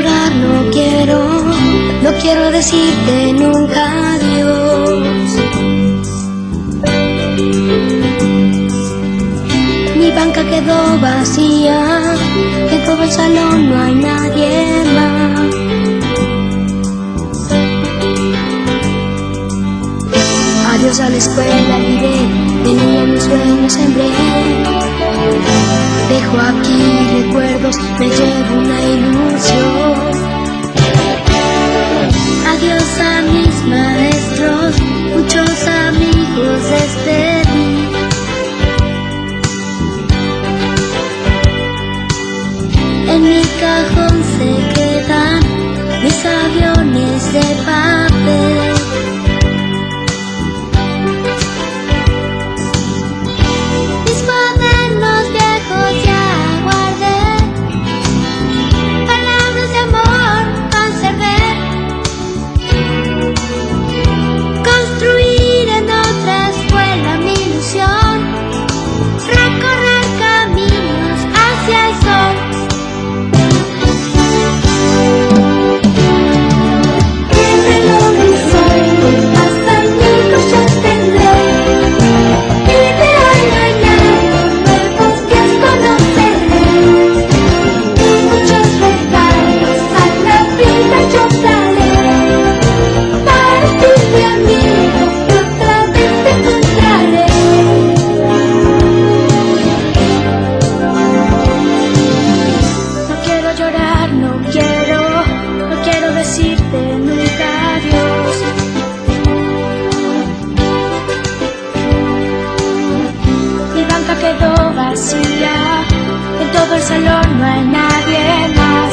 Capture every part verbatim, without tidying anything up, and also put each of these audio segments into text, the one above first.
llorar, no quiero, no quiero decirte nunca adiós. Mi banca quedó vacía, en todo el salón no hay nadie más. Adiós a la escuela, diré, de niña mis sueños sembré. Dejo aquí recuerdos, me llevo una ilusión. Adiós a mis maestros, muchos amigos despedí. En mi cajón se quedan mis aviones de papel. Mis cuadernos viejos ya guardé, palabras de amor conservé. Construir en otra escuela mi ilusión, recorrer caminos hacia el sol. Quedó vacía, en todo el salón no hay nadie más.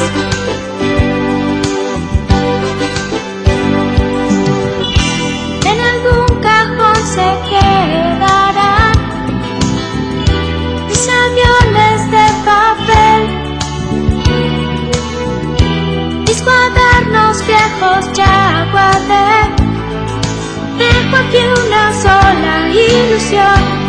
En algún cajón se quedarán mis aviones de papel, mis cuadernos viejos ya guardé. Dejo aquí una sola ilusión.